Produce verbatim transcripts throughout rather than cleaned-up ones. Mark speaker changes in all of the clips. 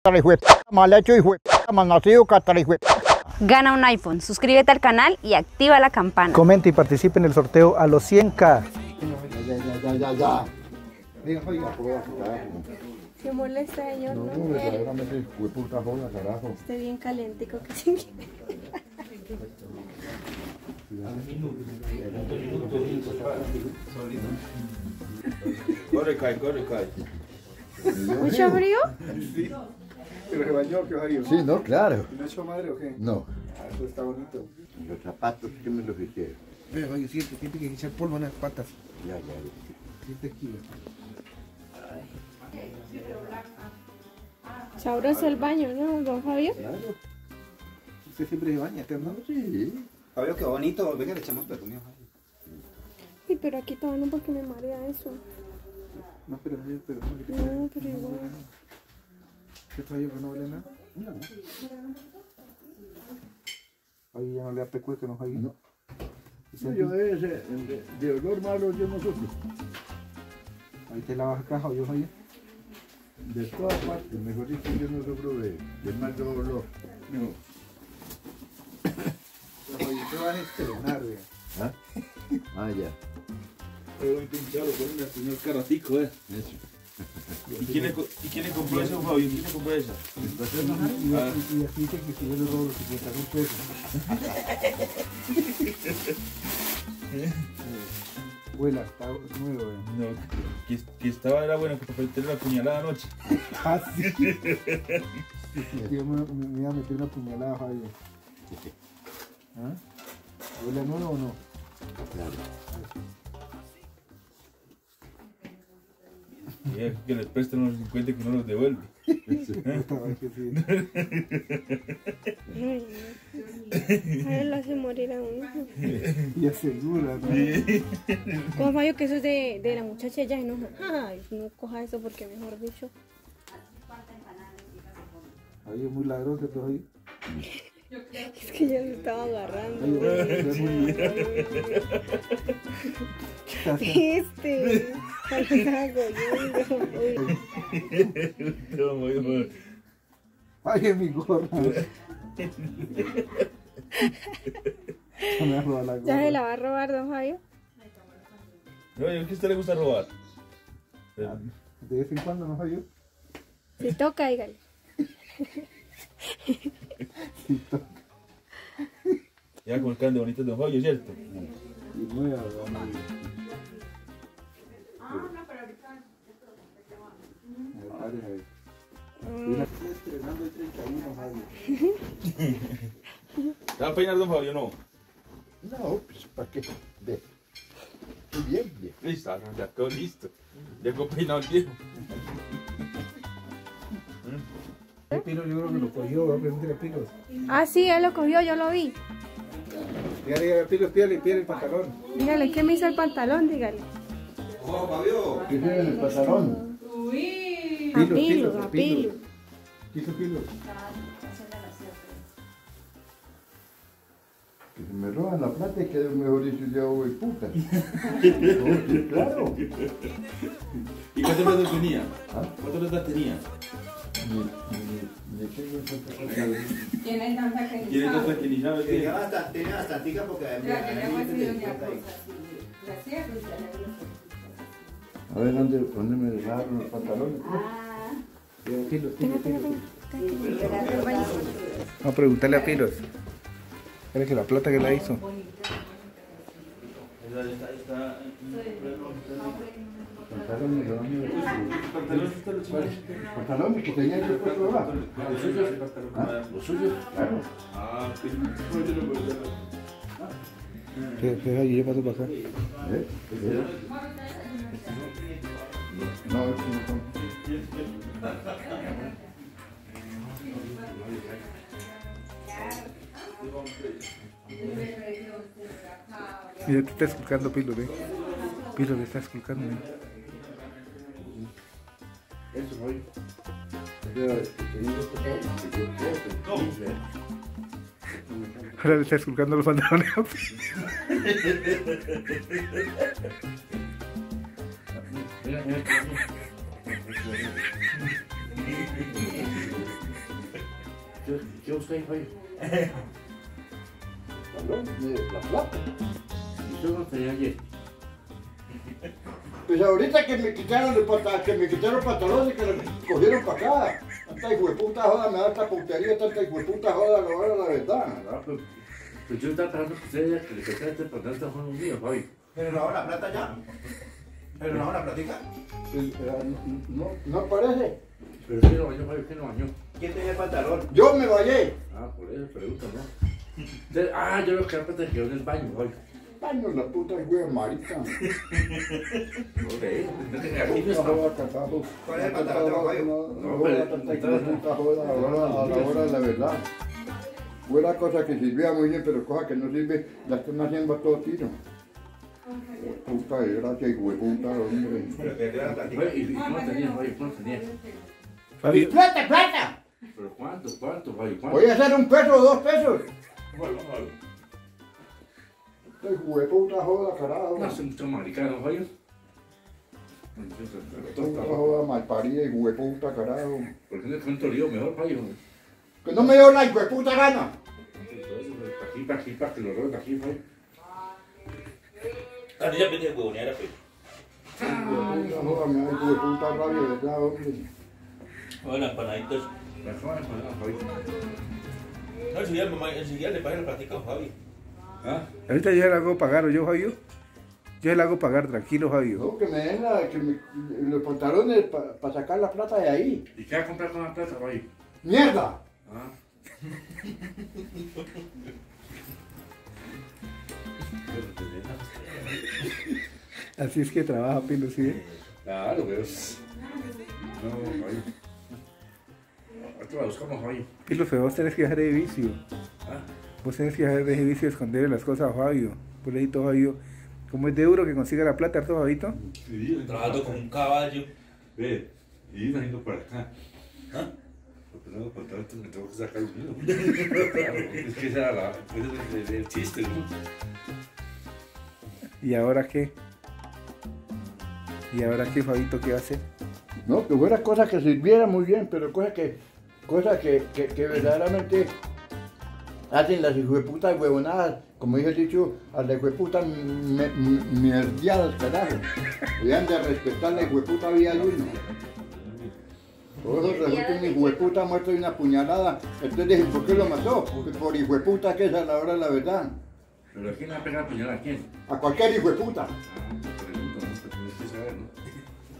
Speaker 1: mal hecho y mal nacido,
Speaker 2: Gana un iPhone, suscríbete al canal y activa la campana.
Speaker 3: Comenta y participe en el sorteo a los cien K.
Speaker 1: Ya, ya, ya, ya, ya. Diga, oiga, prueba su carajo.
Speaker 4: ¿Se molesta, señor?
Speaker 1: No, no, verdaderamente fue puta joda, carajo.
Speaker 4: Está bien calentico que sí.
Speaker 5: Corre, cae, corre, cae.
Speaker 4: ¿Mucho frío?
Speaker 1: Sí.
Speaker 3: ¿Pero se bañó? ¿Qué bañó?
Speaker 1: Sí, no, claro.
Speaker 3: ¿No echó madre o qué?
Speaker 1: No.
Speaker 3: Ah, eso está bonito.
Speaker 1: Los zapatos que me los hicieron.
Speaker 3: Vea, vaya, siente, siente que echar polvo en las patas.
Speaker 1: Ya, ya, ya.
Speaker 3: Siente aquí.
Speaker 4: Sabroso el baño, ¿no, don Fabio?
Speaker 1: Claro.
Speaker 3: ¿Usted siempre se baña, ¿no?
Speaker 1: Sí.
Speaker 5: Fabio, qué bonito. Venga, le echamos perfume.
Speaker 4: Sí, pero aquí todavía no porque me marea eso.
Speaker 3: No, pero no, pero no.
Speaker 4: No, pero igual.
Speaker 3: ¿Qué fallo que no vale nada?
Speaker 1: No.
Speaker 3: Ahí ya no le da pecueca, que no hay.
Speaker 1: No.
Speaker 3: ¿Y
Speaker 1: No,
Speaker 3: se-
Speaker 1: yo de, ese, de, de olor malo yo no sufro.
Speaker 3: Ahí te lavas caja o yo ahí.
Speaker 1: De todas partes, mejor dicho, yo no sufro de, de mal olor. No.
Speaker 3: Oye, te vas a estrenar, vea.
Speaker 1: ¿Ah? Ah, ya.
Speaker 5: Pero muy pinchado, con un señor caratico, eh.
Speaker 1: Eso.
Speaker 5: ¿Y quién le, co- ¿y quién le compró eso, Fabio? ¿Quién le compró eso?
Speaker 1: Entonces,
Speaker 3: Y, y,
Speaker 5: Ah.
Speaker 3: y, y así dice que si yo le robo los cincuenta mil pesos. Vuela, está nuevo, vea.
Speaker 5: No, que, que estaba, era bueno, que para tener una puñalada anoche.
Speaker 3: Ah, sí. Yo me, me, me iba a meter una puñalada, Fabio. ¿Ah? ¿Huele a nuevo o no?
Speaker 1: claro.
Speaker 5: Y es que les prestan unos cincuenta que no los devuelve.
Speaker 3: Ay, que sí.
Speaker 4: Ay, no. A él lo hace morir a uno.
Speaker 3: Y asegura, ¿no?
Speaker 4: Como Fabio que eso es de, de la muchacha, ella se enoja. Ay, no coja eso porque mejor dicho.
Speaker 3: Ahí es muy ladroso todavía.
Speaker 4: Es que ya se estaba agarrando. Este.
Speaker 5: No, muy bueno.
Speaker 3: Ay, es mi gorra. Me ha robado la
Speaker 4: ¿Ya se
Speaker 3: gorra.
Speaker 4: la va a robar, don Fabio?
Speaker 5: No, ¿a usted le gusta robar?
Speaker 3: De vez en cuando, ¿no, Fabio?
Speaker 4: Si toca, dígale.
Speaker 3: Sí, toca.
Speaker 5: Ya con el can de bonito de Don Fabio, ¿cierto?
Speaker 3: Y nueva, vamos. A ver, a ver. Mira, estoy estrenando el treinta y uno, Fabio.
Speaker 5: ¿Se va a peinar Don Fabio no?
Speaker 1: No, pues, ¿para qué? Ve. Muy bien, bien.
Speaker 5: Listo, ya quedó listo. Ya quedó peinado el viejo.
Speaker 3: El Pilo yo creo que lo cogió, va a preguntarle a Pilo.
Speaker 4: Ah, sí, él lo cogió, yo lo vi.
Speaker 3: Dígale, dígale, Pilo, pídale, pídale el pantalón.
Speaker 4: Dígale, ¿qué me hizo el pantalón? Dígale.
Speaker 5: ¡Oh, Fabio!
Speaker 1: ¿Qué tiene en el pantalón?
Speaker 4: A Pilo, a Pilo.
Speaker 3: ¿Qué hizo Pilo?
Speaker 1: Que se me roban la plata y que mejor dicho ya voy puta. No, sí, claro.
Speaker 5: ¿Y cuántos platos tenía?
Speaker 1: ¿Ah?
Speaker 5: ¿Cuántos platos tenía?
Speaker 1: Ni, ni, ni tengo tanta cosa.
Speaker 2: Tiene tanta que
Speaker 5: ¿Quién es que ni sabe qué?
Speaker 6: Tenía bastante, tenía bastantica porque a mí
Speaker 1: A ver, ¿dónde, dónde me dejaron los pantalones?
Speaker 3: Pilo, Pilo,
Speaker 4: Tenga,
Speaker 3: Pilo.
Speaker 4: tenga, tenga.
Speaker 3: Vamos a preguntarle a Pilos. Espera que la plata que la hizo.
Speaker 5: Está, está,
Speaker 1: Pantalones, ¿de dónde me los
Speaker 5: ¿Pantalones?
Speaker 1: Pantalones que tenía yo puesto abajo.
Speaker 5: ¿Los suyos?
Speaker 1: Ah, los suyos, claro.
Speaker 5: Ah, sí.
Speaker 3: Espera, yo paso para acá.
Speaker 1: ¿Eh? ¿Eh? No, es que no son.
Speaker 3: Mira, te está esculcando Pilo, ¿eh? Pilo le está esculcando, ¿eh?
Speaker 1: Eso no hay.
Speaker 3: Ahora le está esculcando los pantalones a Pilo.
Speaker 1: ¿Qué, qué busca ahí, Fabio?
Speaker 3: Perdón, de la plata.
Speaker 1: ¿Y usted no tenía ayer?
Speaker 3: Pues ahorita que me quitaron el pata, que me quitaron pantalones que los cogieron para acá. Tanta hijueputa joda, me da esta puntería, tanta hijueputa joda, la hora la verdad.
Speaker 1: Ah, pues, pues yo estaba pensando que usted ya que le quitara este pantalón está jugando mío, Fabio.
Speaker 6: Pero no la plata ya. Pero no la platica.
Speaker 3: Pues, eh, no, no parece.
Speaker 1: Pero ¿quién lo bañó, Fabio? ¿Quién lo bañó?
Speaker 6: ¿Quién tenía el pantalón?
Speaker 3: Yo me vayé.
Speaker 1: Ah, por eso pregunta, ¿no? Usted- ah, yo lo que aparte quedó en el baño, Fabio.
Speaker 3: Baño la puta güey marica.
Speaker 1: Ok, aquí no
Speaker 3: Puta
Speaker 1: está.
Speaker 3: joda, carajo.
Speaker 6: ¿Cuál es el pantalón de Bayo?
Speaker 3: No,
Speaker 1: No,
Speaker 3: no,
Speaker 1: pero-
Speaker 3: tanta
Speaker 1: entonces-
Speaker 3: hijueputa joda, a la hora- a la hora de la verdad. Buena cosa que sirvía muy bien, pero cosa que no sirve, la están haciendo a todo tiro. Puta desgracia y hueputa, hombre.
Speaker 6: Pero que era la platica.
Speaker 1: Oye, ¿y y cómo tenía, Fabio? ¿Cómo tenía?
Speaker 3: ¡Y plata, plata!
Speaker 1: ¿Pero cuánto, cuánto, Fabio? ¿Cuánto?
Speaker 3: Voy a hacer un peso o dos pesos.
Speaker 5: Bueno, bueno.
Speaker 3: Esta hueputa joda, carajo.
Speaker 1: No, son muchos maricanos, Fabio.
Speaker 3: Puta joda malparida y hueputa, carajo.
Speaker 1: ¿Por qué no le cuento lío mejor, Fabio?
Speaker 3: Que no me dio la hueputa gana.
Speaker 1: Entonces, aquí, para aquí, para que lo roben aquí, Fabio.
Speaker 5: Ah, ya pedí el huevonear, pues.
Speaker 3: Hueputa joda, me da hueputa rabia, ¿verdad, hombre?
Speaker 5: Bueno, empanaditos.
Speaker 1: La joven, Fabio.
Speaker 5: No, enseguida, mamá, enseguida le pagué la platica a Javi.
Speaker 1: ¿Ah?
Speaker 7: Ahorita yo le hago pagar, ¿yo, Fabio? Yo le hago pagar, tranquilo, Fabio.
Speaker 3: No, que me den la, que me, los pantalones para sacar la plata de ahí.
Speaker 1: ¿Y qué va a comprar con la plata, Fabio?
Speaker 3: ¡Mierda!
Speaker 1: Ah.
Speaker 7: Así es que trabaja, Pilo, ¿sí?
Speaker 1: Claro, pero... No, Fabio. Ahorita la buscamos, Fabio.
Speaker 7: Pilo, pero vos tenés que dejar de vicio.
Speaker 1: ¿Ah?
Speaker 7: Vos tenés que dejar de ese vicio de esconderle las cosas a Fabio. Por ahí todo Fabio. Como es de euro que consiga la plata, ¿harto, Fabito?
Speaker 1: Sí,
Speaker 5: Trabajando con un caballo.
Speaker 1: Ve, y vengo para acá.
Speaker 5: ¿Ah?
Speaker 1: Porque no, por tanto me tengo que sacar el mío. Claro, es que ese era la, ese es el, el chiste, ¿no?
Speaker 7: ¿Y ahora qué? ¿Y ahora qué, Fabito, qué va a hacer?
Speaker 3: No, que fuera cosa que sirviera muy bien, pero cosa que, cosa que, que, que verdaderamente hacen las hijueputas huevonadas, como dije el dicho, a la hijueputa me- me- mierdeadas, carajo. Debían de respetar la hijueputa vida de uno. Por eso resulta un hijueputa muerto de una puñalada. Entonces dije, ¿por qué lo mató? Pues por hijueputa que es a la hora de la verdad.
Speaker 1: ¿Pero a quién le va a pegar a puñal a quién?
Speaker 3: A cualquier hijueputa.
Speaker 1: Ah, te pregunto, ¿no? Te tienes que saber, ¿no?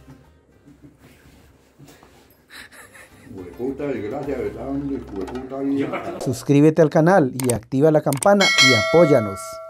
Speaker 3: Hijueputa, desgracia, ¿verdad? Hijueputa vida.
Speaker 7: Suscríbete al canal y activa la campana y apóyanos.